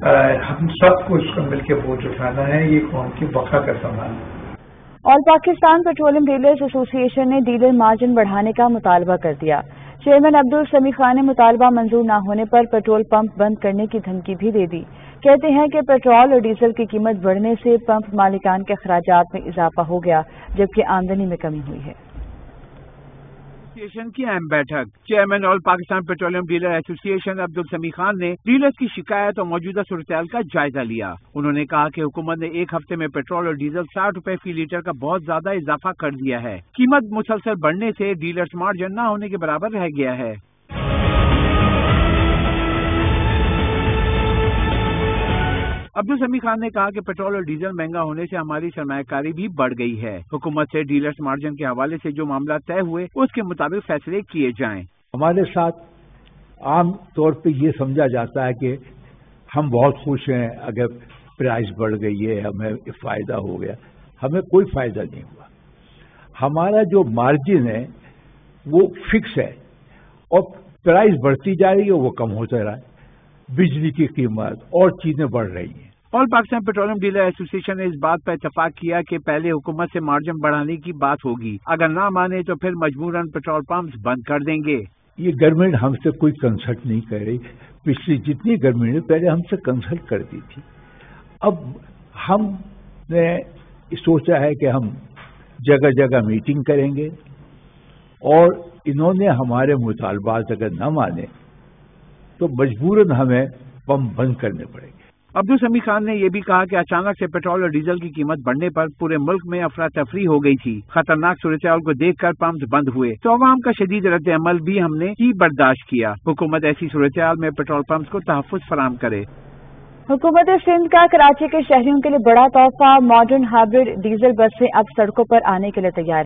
ہم سب کو اس کو مل کے بوجھ اٹھانا ہے، یہ قوم کی بقا کا سامان ہے۔ اور پاکستان پیٹرولیم ڈیلرز ایسوسی ایشن نے ڈیلر مارجن بڑھانے کا مطالبہ کر دیا۔ چیئرمین عبدالسمیع خان نے مطالبہ منظور نہ ہونے پر پیٹرول پمپ بند کرنے کی دھمکی بھی دے دی۔ کہتے ہیں کہ پیٹرول اور ڈیزل کی قیمت بڑھنے سے پمپ مالکان کے اخراجات میں اضافہ ہو گیا جبکہ آمدنی میں کمی ہوئی ہے۔ ایسوسی ایشن کی اہم بیٹھک۔ Chairman all Pakistan petroleum dealer association Abdul Sami Khan نے ڈیلرز کی شکایت اور موجودہ صورتحال کا جائزہ لیا۔ انہوں نے کہا کہ حکومت نے ایک ہفتے میں پیٹرول اور ڈیزل 60 روپے فی لیٹر کا بہت زیادہ اضافہ کر دیا ہے۔ قیمت مسلسل بڑھنے سے ڈیلرز مارجن نہ ہونے کے برابر رہ گیا ہے۔ عبدالسمیع خان نے کہا کہ پیٹرول اور ڈیزل مہنگا ہونے سے ہماری سرمایہ کاری بھی بڑھ گئی ہے۔ حکومت سے ڈیلرز مارجن کے حوالے سے جو معاملہ طے ہوئے اس کے مطابق فیصلے کیے جائیں۔ ہمارے ساتھ عام طور پہ یہ سمجھا جاتا ہے کہ ہم بہت خوش ہیں اگر پرائز بڑھ گئی ہے، ہمیں فائدہ ہو گیا۔ ہمیں کوئی فائدہ نہیں ہوا۔ ہمارا جو مارجن ہے وہ فکس ہے اور پرائز بڑھتی جا رہی ہے، وہ کم ہوتا رہا ہے۔ بجلی کی قیمت اور چیزیں بڑھ رہی ہیں۔ آل پاکستان پیٹرولیم ڈیلر ایسوسی ایشن نے اس بات پر اتفاق کیا کہ پہلے حکومت سے مارجن بڑھانے کی بات ہوگی، اگر نہ مانے تو پھر مجبوراً پیٹرول پمپس بند کر دیں گے۔ یہ گورنمنٹ ہم سے کوئی کنسلٹ نہیں کر رہی۔ پچھلی جتنی گورنمنٹ نے پہلے ہم سے کنسلٹ کرتی تھی، اب ہم نے سوچا ہے کہ ہم جگہ جگہ میٹنگ کریں گے اور انہوں نے ہمارے مطالبات اگر نہ مانے تو مجبوراً ہمیں پمپ بند کرنے پڑیں گے۔ عبدالسمیع خان نے یہ بھی کہا کہ اچانک سے پیٹرول اور ڈیزل کی قیمت بڑھنے پر پورے ملک میں افراتفری ہو گئی تھی۔ خطرناک صورتحال کو دیکھ کر پمپس بند ہوئے تو عوام کا شدید رد عمل بھی ہم نے ہی برداشت کیا۔ حکومت ایسی صورتحال میں پیٹرول پمپس کو تحفظ فراہم کرے۔ حکومت سندھ کا کراچی کے شہریوں کے لیے بڑا تحفہ، ماڈرن ہائبرڈ ڈیزل بسیں اب سڑکوں پر آنے کے لیے تیار